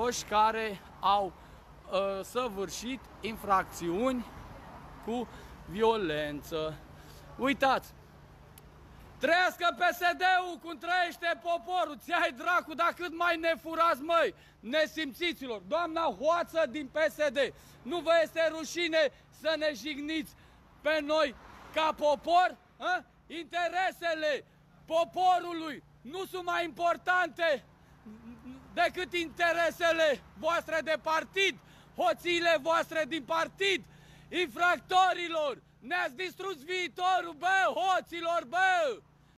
credincioși care au săvârșit infracțiuni cu violență. Uitați! Trăiască PSD-ul cum trăiește poporul! Ți-ai dracu, dar cât mai ne furați, măi, nesimțiților! Doamna Hoață din PSD, nu vă este rușine să ne jigniți pe noi ca popor? A? Interesele poporului nu sunt mai importante decât interesele voastre de partid, hoțiile voastre din partid, infractorilor! Ne-ați distrus viitorul, bă, hoților, bă!